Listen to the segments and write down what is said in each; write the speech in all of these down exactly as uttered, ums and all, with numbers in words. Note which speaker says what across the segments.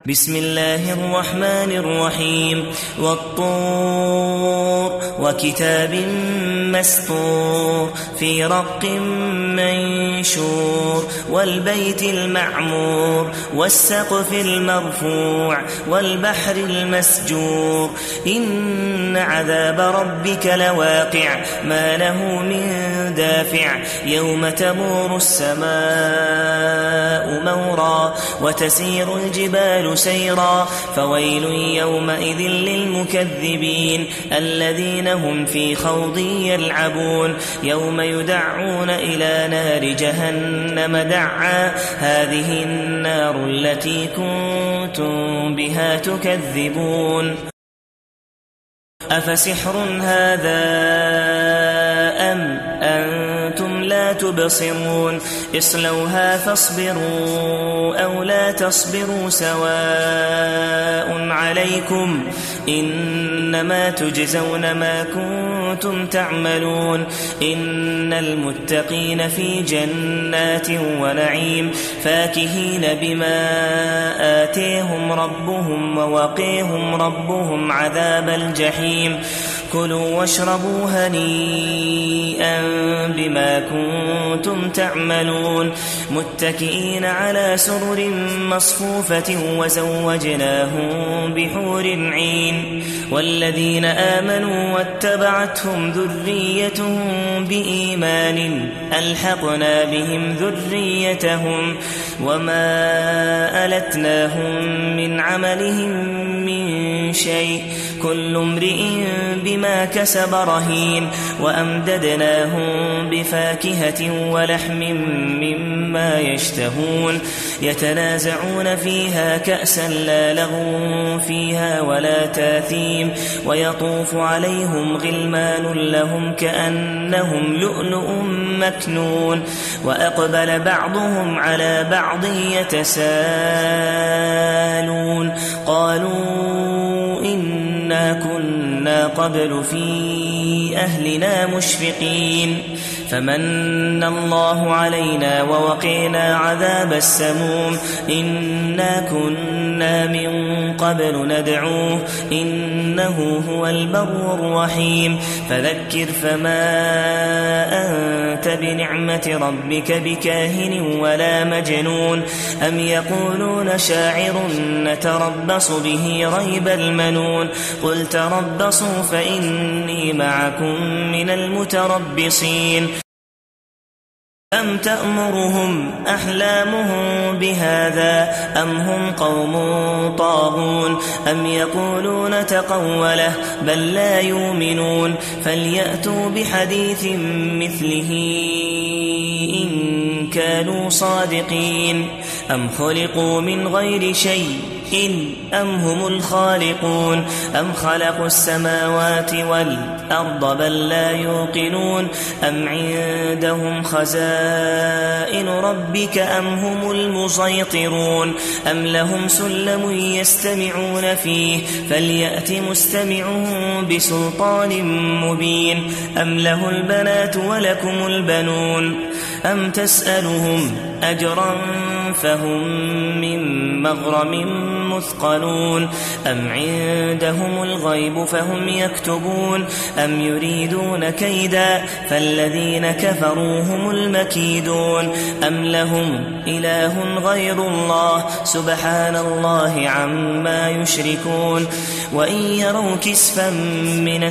Speaker 1: بسم الله الرحمن الرحيم والطور وكتاب مسطور في رق منشور والبيت المعمور والسقف المرفوع والبحر المسجور إن عذاب ربك لواقع ما له من دافع يوم تمور السماء مورا وتسير الجبال سيرا فويل يومئذ للمكذبين الذين هم في خوض يلعبون يوم يدعون إلى نار جهنم دعا هذه النار التي كنتم بها تكذبون أفسحر هذا أم أنتم لا تبصرون اصلوها فاصبروا أو لا تصبروا سواء عليكم إنما تجزون ما كنتم تعملون إن المتقين في جنات ونعيم فاكهين بما آتيهم ربهم ووقيهم ربهم عذاب الجحيم كلوا واشربوا هنيئا بما كنتم تعملون متكئين على سرر مصفوفة وزوجناهم بحور عين والذين آمنوا واتبعتهم ذريتهم بإيمان ألحقنا بهم ذريتهم وما ألتناهم من عملهم من شيء كل امرئ بما كسب رهين وأمددناهم بفاكهة ولحم مما يشتهون يتنازعون فيها كأسا لا لغو فيها ولا تاثيم ويطوف عليهم غلمان لهم كأنهم لؤلؤ مكنون وأقبل بعضهم على بعض يتساءلون قالوا إنا كنا قبل في أهلنا مشفقين فمن الله علينا ووقينا عذاب السموم إنا كنا من قبل ندعوه إنه هو البر الرحيم فذكر فما أنت بنعمة ربك بكاهن ولا مجنون أم يقولون شاعر نتربص به ريب المنون قل تربصوا فإني معكم من المتربصين أم تأمرهم أحلامهم بهذا أم هم قوم طاغون أم يقولون تقوله بل لا يؤمنون فليأتوا بحديث مثله إن كانوا صادقين أم خلقوا من غير شيء إن أم هم الخالقون أم خلقوا السماوات والأرض بل لا يوقنون أم عندهم خزائن ربك أم هم المسيطرون أم لهم سلم يستمعون فيه فليأت مستمعهم بسلطان مبين أم له البنات ولكم البنون أم تسألهم أجرا فهم من مغرم مثقلون أم عندهم الغيب فهم يكتبون أم يريدون كيدا فالذين كفروا هم المكيدون أم لهم إله غير الله سبحان الله عما يشركون وإن يروا كسفا من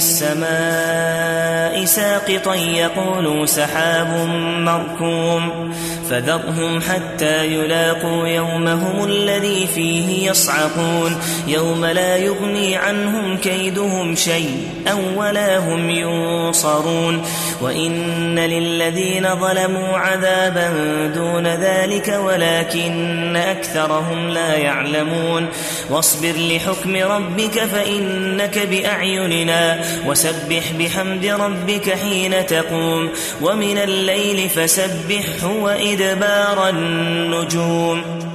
Speaker 1: السماء ساقطا يقولوا سحاب مركوم فذرهم حتى يلاقوا يومهم الذي فيه يصعقون يوم لا يغني عنهم كيدهم شيئا ولا هم ينصرون وإن للذين ظلموا عذابا دون ذلك ولكن أكثرهم لا يعلمون واصبر لحكم ربك فإنك بأعيننا وسبح بحمد ربك حين تقوم ومن الليل فسبحه وإدبار النجوم